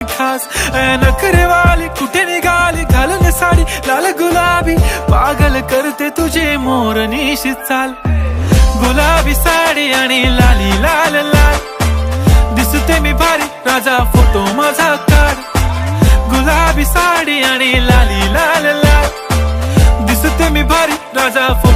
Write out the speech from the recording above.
खास नखरे वाली कुठे निघाली घालून साडी लाल गुलाबी पागल करते तुझे मोरनीशी चाल गुलाबी साडी आणि लाली लाल लाल दिसते मी भारी राजा फोटो माझा काढ गुलाबी साडी आणि लाली लाल लाल दिसते मी भारी राजा